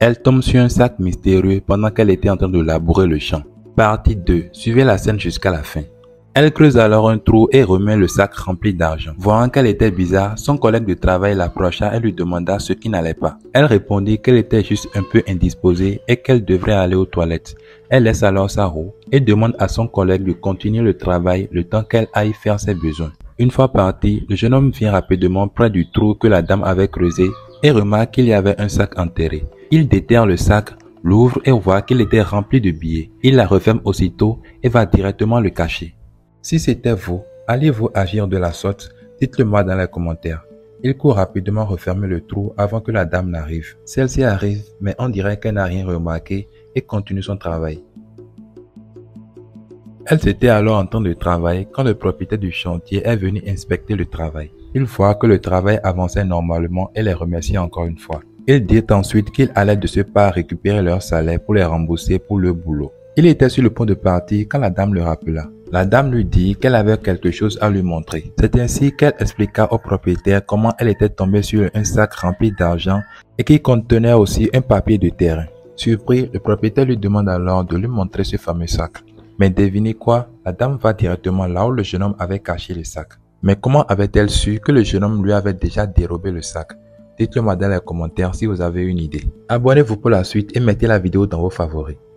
Elle tombe sur un sac mystérieux pendant qu'elle était en train de labourer le champ. Partie 2. Suivez la scène jusqu'à la fin. Elle creuse alors un trou et remet le sac rempli d'argent. Voyant qu'elle était bizarre, son collègue de travail l'approcha et lui demanda ce qui n'allait pas. Elle répondit qu'elle était juste un peu indisposée et qu'elle devrait aller aux toilettes. Elle laisse alors sa roue et demande à son collègue de continuer le travail le temps qu'elle aille faire ses besoins. Une fois parti, le jeune homme vient rapidement près du trou que la dame avait creusé et remarque qu'il y avait un sac enterré. Il déterre le sac, l'ouvre et voit qu'il était rempli de billets. Il la referme aussitôt et va directement le cacher. Si c'était vous, alliez-vous agir de la sorte? Dites-le moi dans les commentaires. Il court rapidement refermer le trou avant que la dame n'arrive. Celle-ci arrive, mais on dirait qu'elle n'a rien remarqué et continue son travail. Elle s'était alors en train de travailler quand le propriétaire du chantier est venu inspecter le travail. Il voit que le travail avançait normalement et les remercie encore une fois. Il dit ensuite qu'il allait de ce pas récupérer leur salaire pour les rembourser pour le boulot. Il était sur le point de partir quand la dame le rappela. La dame lui dit qu'elle avait quelque chose à lui montrer. C'est ainsi qu'elle expliqua au propriétaire comment elle était tombée sur un sac rempli d'argent et qui contenait aussi un papier de terrain. Surpris, le propriétaire lui demande alors de lui montrer ce fameux sac. Mais devinez quoi? La dame va directement là où le jeune homme avait caché le sac. Mais comment avait-elle su que le jeune homme lui avait déjà dérobé le sac? Dites-le moi dans les commentaires si vous avez une idée. Abonnez-vous pour la suite et mettez la vidéo dans vos favoris.